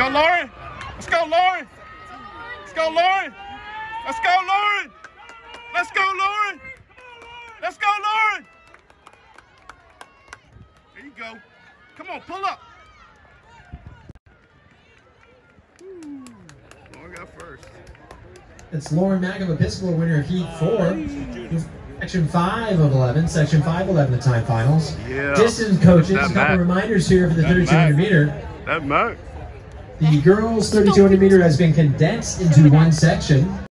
go, Lauren. Let's go, Lauren. Let's go, Lauren. Let's go, Lauren. Let's go, Lauren. Let's go, Lauren. There you go. Come on, pull up. Lauren got first. It's Lauren Mack of Episcopal, winner of Heat 4. Section 5 of 11. Section 5-11, the time finals. Yeah. Distance coaches, a couple Mack. reminders here for the 3200 meter. That Mack. The girls' 3200 meter has been condensed into one section.